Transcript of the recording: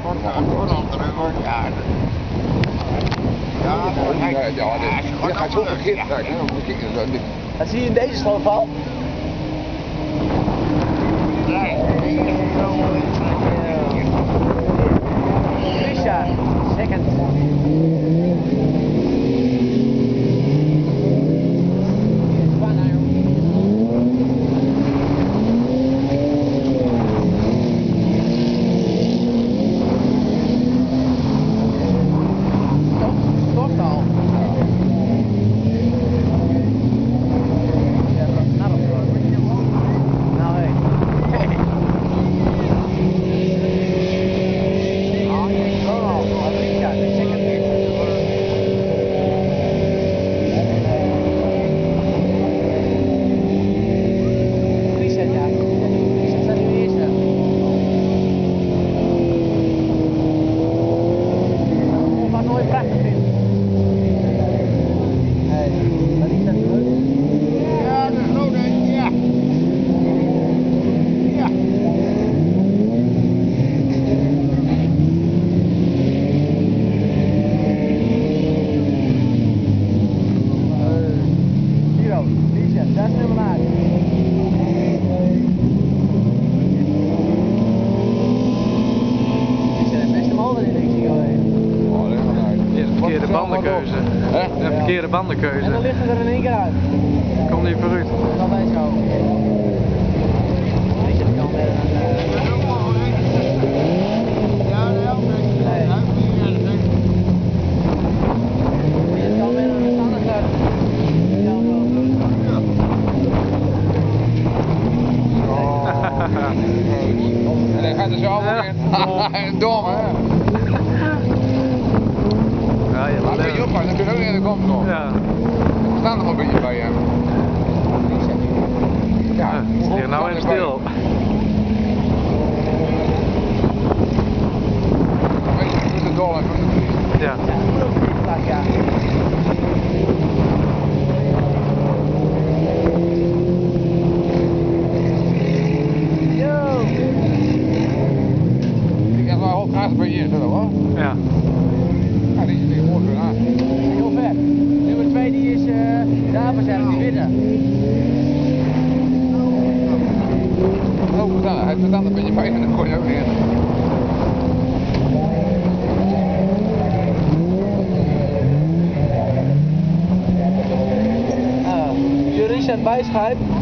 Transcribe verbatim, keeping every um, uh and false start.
wordt voor andere wordt, ja. Ja, Ja, ja, ja, je gaat zo verkeerd krijgen, hè? Dat zie je in deze stroomval? Nee, die is zo mooi. Richard, second. Bandenkeuze. Hè? Een verkeerde bandenkeuze. En dan ligt het er in één keer uit. Komt niet vooruit. Dat is altijd zo. Weet je, dat kan met een... Ja, de helft is het. Het kan met een standaard uit. Ja, En dan gaat er zo allemaal in. Dom, hè? Ja, je maar moet je oppassen, dan kun je ook in de kant komen. Ja. We staan nog een beetje bij hem. Ja, hier nou even stil. Weet je, doe de dol en doe de triest. Ja. Ja. Yo! Ik heb wel hoog haast bij je in, hoor. Ja. Ja, die is niet mooi weer aan. Heel ver. Nummer twee die is uh, daar waarschijnlijk, die witte. Oh, vertel, hij staat een beetje bij en dan gooi je ook in. Uh, Richard Bijschijp.